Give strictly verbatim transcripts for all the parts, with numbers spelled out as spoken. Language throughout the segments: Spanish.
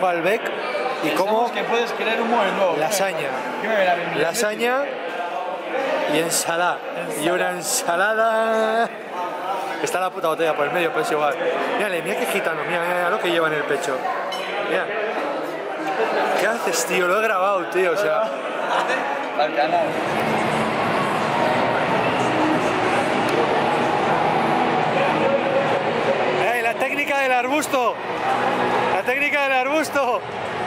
Malbec y como que puedes crear un móvil nuevo. lasaña, ¿Qué me verá bien? lasaña y ensalada. Y una ensalada. Está la puta botella por el medio, pero es igual. Mírale, mira qué gitano, mira, mira, mira lo que lleva en el pecho. Mira. ¿Qué haces, tío? Lo he grabado, tío, o sea. Al canal. ¡Eh, la técnica del arbusto! ¡La técnica del arbusto!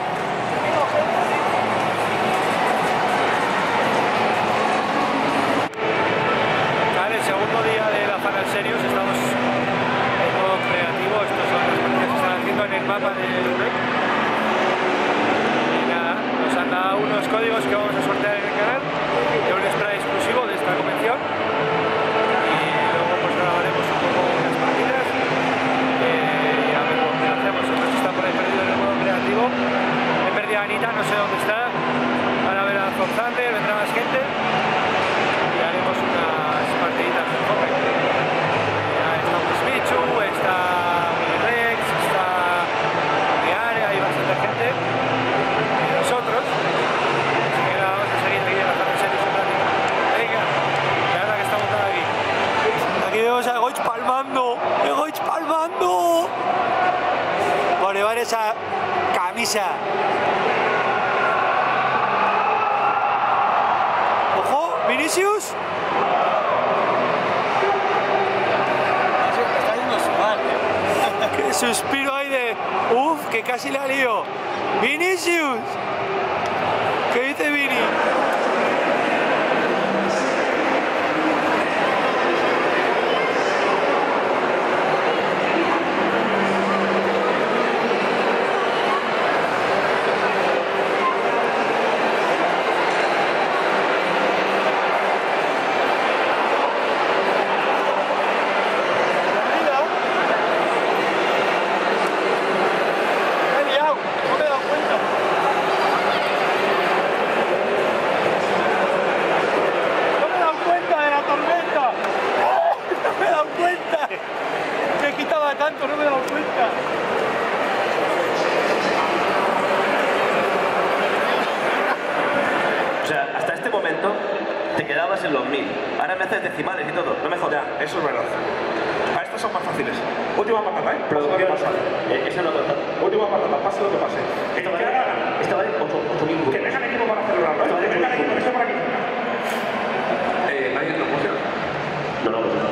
Vale, el segundo día de la Final Series, estamos en modo creativo. Estos son las partidas que se están haciendo en el mapa del U R E C. Y nada, nos han dado unos códigos que vamos a sortear en el canal de un spray exclusivo de esta convención. Y luego pues grabaremos un poco las partidas. Eh, y a ver cómo lo hacemos. Esto está por ahí perdido en el modo creativo. He perdido a Anita, no sé dónde está. Van a ver a Fox Thunder, vendrá más gente. Y haremos unas partiditas de joven. Ya está un Smichu, está Rex, está Diare, hay bastante gente. Y nosotros. Así que nada, vamos a seguir aquí en la Final Series un ratito. Venga, la verdad que está montada aquí. Aquí vemos a Goich palmando. ¡Goich palmando! Por llevar esa camisa. ¡Ojo! ¡Vinicius! Está yendo su madre. ¡Qué suspiro ahí de... ¡Uf! ¡Que casi la lío! ¡Vinicius! ¿Qué dice Vini? Tanto, no me he dado cuenta. O sea, hasta este momento te quedabas en los mil. Ahora me haces decimales y todo. No me jodas. Eso es verdad. A estos son más fáciles. Última patata, ¿eh? Producción. Pasa lo que pase. Eh, Eso no cuenta. Última patata, pase lo que pase. Esto Que vale, hagan- esto vale ocho mil. Que dejan equipo para celebrarlo, ¿eh? Que dejan equipo, que esté por aquí. Eh, ¿Alguien lo música? No, no, no.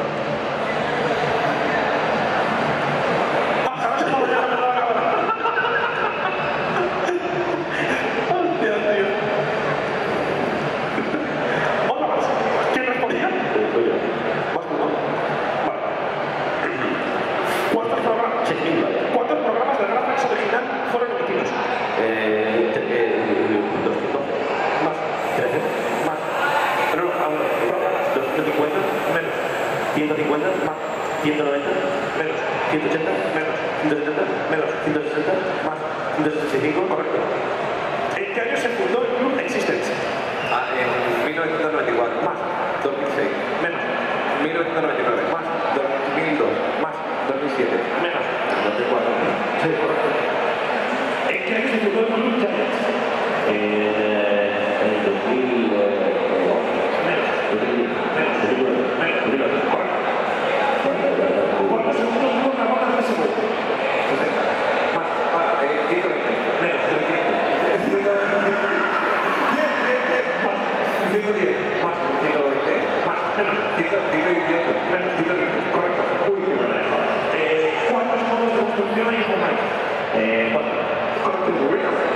Otra más. ¿Quién respondía? ¿Vas tú, no? Vale. ¿Cuántos programas? ¿Cuántos programas del Gran Rex original fueron emitidos? Eh, doscientos doce. Más. trece. Más. No, no, aún no. Programas. doscientos cincuenta. Menos. ciento cincuenta. Más. ciento noventa. Menos. ciento ochenta. Menos. ciento setenta. Menos. ciento sesenta. Más. ciento sesenta y cinco. Correcto. ¿En qué año se fundó el Club Existence? Ah, en mil novecientos noventa y cuatro. Más. dos mil seis. Menos. mil novecientos noventa y nueve. Más. dos mil dos. Más. dos mil siete. Menos. dos mil cuatro. Sí, correcto. ¿En qué año se fundó el Club Giants? En el dos mil. Menos. Menos. Menos. Correcto. ¿Cuántos segundos dura una ronda de tres segundos? sesenta. Más. Ah, eh, ciento veinte. Menos. ciento diez. Más. ciento veinte. Más. Menos. ciento dieciocho. Menos. ciento diez. Correcto. Uy, qué buena. Eh, ¿Cuántos modos de construcción hay en Fortnite? Eh, cuatro. Correcto. Muy bien.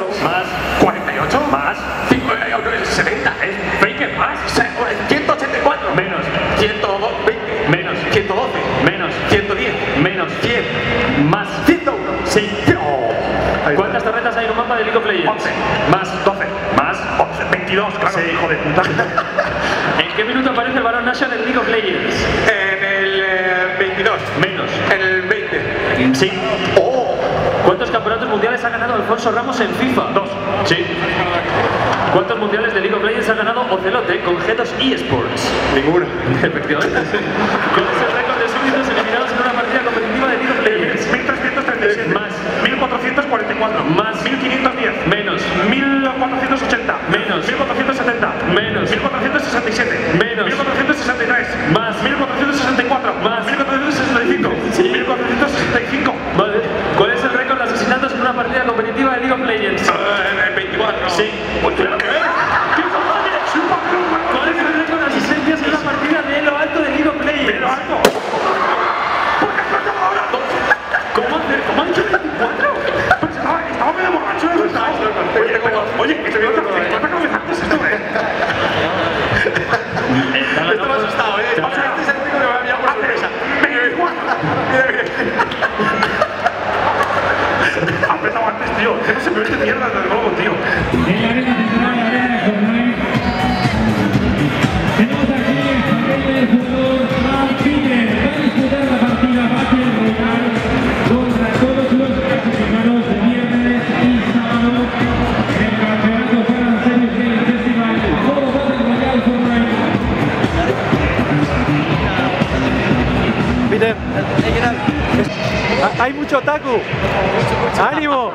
más cuarenta y ocho, más cinco, eh, setenta, es Faker, más ciento ochenta y cuatro, menos ciento veinte, menos ciento doce, menos ciento diez, menos cien, más ciento uno, sí. Oh. ¿Cuántas torretas hay en un mapa de League of Legends? once, más doce, más once, veintidós, claro, Sí. hijo de puta. ¿En qué minuto aparece el Baron Nashor en League of Legends? En el eh, veintidós, Menos. en el veinte. Sí. Oh, ¿Cuántos campeonatos mundiales ha ganado Alfonso Ramos en FIFA? dos. Sí. ¿Cuántos mundiales de League of Legends ha ganado Ocelote con G dos eSports? Ninguno. Efectivamente. ¿Cuál es el récord de súbditos eliminados en una partida competitiva de League of Legends? mil trescientos treinta y siete. Más. mil cuatrocientos cuarenta y cuatro. Más. mil quinientos diez. Menos. mil cuatrocientos ochenta. Menos. mil cuatrocientos setenta. Menos. mil cuatrocientos sesenta y siete. Menos. mil cuatrocientos sesenta y tres. Más. mil cuatrocientos sesenta y cuatro. Más. mil cuatrocientos sesenta y cinco. Sí. mil cuatrocientos sesenta y cinco. Vale. ¿Cuál es el récord de asesinatos en una partida competitiva de League of Legends? Eh, veinticuatro. Sí. Pues claro que es. ¿Qué cojones? Soy un patrón, ¿Cuál es el récord de asistencias en una partida de Elo Alto de League of Legends? Pero alto. Porque no estaba ahora dos. ¿Cómo, hace- ¿Cómo han dicho veinticuatro? Pues estaba, estaba medio borracho. Oye, pero, oye, que te veo que te cabezantes esto, eh. Estaba asustado, eh. O sea, este es el único que me había por sorpresa. veinticuatro. Mira, mira. Ha petado antes, tío. Que no se me mete mierda desde luego, tío. En la arena central, la arena de Fortnite, tenemos aquí el papel del jugador Mark Peter. Va a disputar la partida Battle Royale contra todos los clasificados de viernes y sábado en el campeonato Fan Series Game Festival. Modo Battle Royale Fortnite. Peter, hay mucho otaku. ¡Ánimo!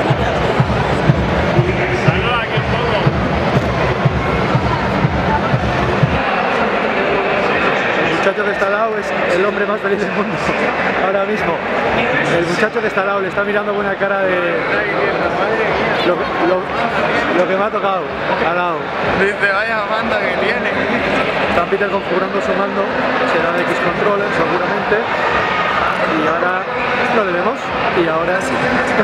El muchacho que está al lado es el hombre más feliz del mundo ahora mismo. El muchacho que está al lado le está mirando con una cara de lo, lo- lo que me ha tocado al lado. Dice, vaya banda que tiene. Está Peter configurando su mando, será de X-Controller seguramente. Y ahora lo debemos. Y ahora sí.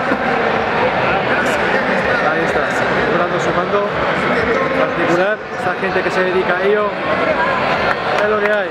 Ahí está, configurando su mando particular. Esta gente que se dedica a ello, es lo que hay.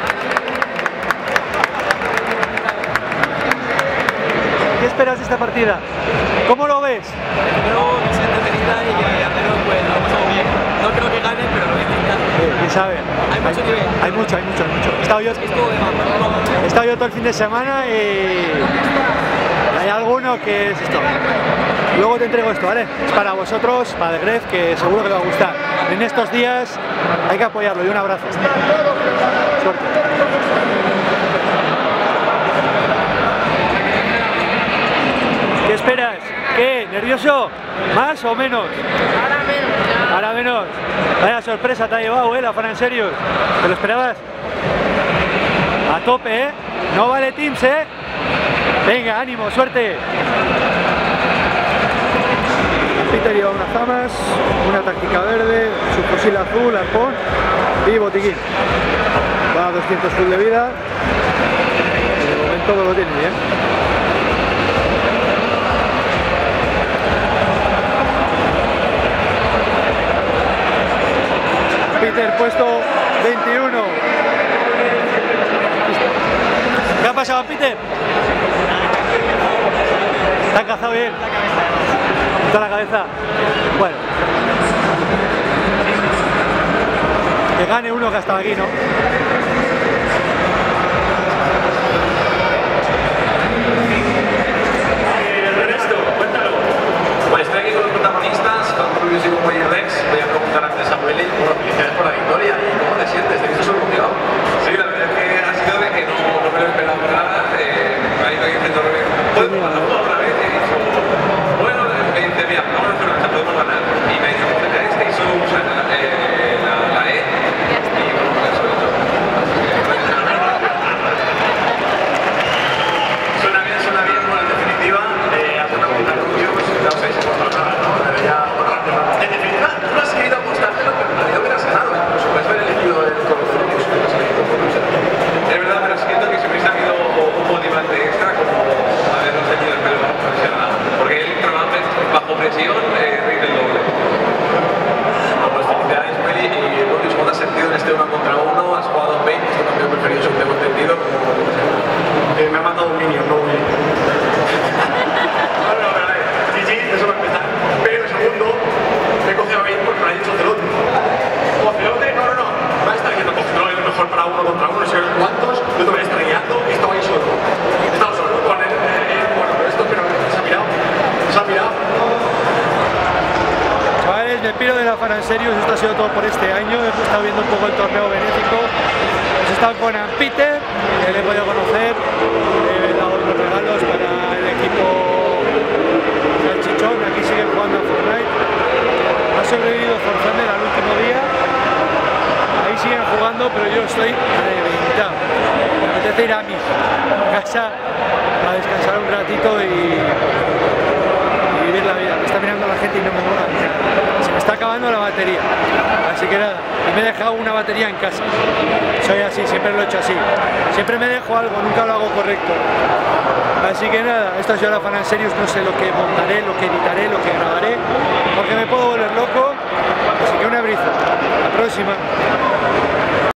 ¿Qué esperas de esta partida? ¿Cómo lo ves? Creo que sea entretenida y que al menos pues lo pasamos bien. No creo que gane, pero lo voy a intentar. Eh, ¿Quién sabe? Hay mucho nivel. Hay mucho, hay mucho, hay mucho. He estado yo, Estuvo de más. he estado yo todo el fin de semana y hay alguno que es esto. Luego te entrego esto, ¿vale? Es para vosotros, para The Gref, que seguro que le va a gustar. En estos días hay que apoyarlo y un abrazo. Suerte. ¿Qué esperas? ¿Qué? ¿Nervioso? ¿Más o menos? Ahora menos. Ahora menos. Vaya sorpresa te ha llevado, ¿eh? La Fan Series. ¿Te lo esperabas? A tope, ¿eh? No vale Teams, ¿eh? Venga, ánimo, suerte. Peter lleva unas zamas, una táctica verde, su fusil azul, arpón y botiquín. Va a doscientos full de vida. De momento lo tiene bien. Peter puesto veintiuno. ¿Qué ha pasado, Peter? ¿Te ha cazado bien? ¿Toda la cabeza? Bueno. Que gane uno que ha estado aquí, ¿no? Pues estoy aquí con los protagonistas, con Rubius y con Wayne Rex. Voy a preguntar antes a Willy, bueno, felicidades por la victoria. ¿Cómo te sientes? ¿Te visto sorprendido? Sí, la verdad es que ha sido de que no, no me lo esperaba nada. Eh, me ha ido diciendo, ¿puedes jugarlo otra vez? Y he dicho, bueno, me dice, mira, vamos a hacer una cosa, podemos ganar. Y me ha dicho, ¿cómo te caes? Te hizo usar la, eh, la, la E. Y bueno, pues eso he hecho. me piro de la Fan and Serious. Esto ha sido todo por este año. He estado viendo un poco el torneo benéfico. He estado con Ann Peter, que le he podido conocer. He dado unos regalos para el equipo Salchichón. Aquí siguen jugando a Fortnite. Ha sobrevivido Forzander al último día. Ahí siguen jugando, pero yo estoy reventado. Me apetece ir a mi casa a descansar un ratito y, y vivir la vida. Me está mirando la gente y no me mola. Se me está acabando la batería. Así que nada, y me he dejado una batería en casa. Soy así, siempre lo he hecho así. Siempre me dejo algo, nunca lo hago correcto. Así que nada, esto ha sido la Fan and Serious. No sé lo que montaré, lo que editaré, lo que grabaré, porque me puedo volver loco. Así que un abrazo. Hasta la próxima.